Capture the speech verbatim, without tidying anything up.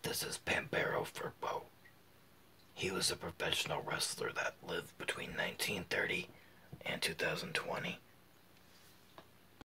This is Pampero Firpo. He was a professional wrestler that lived between nineteen thirty and two thousand twenty.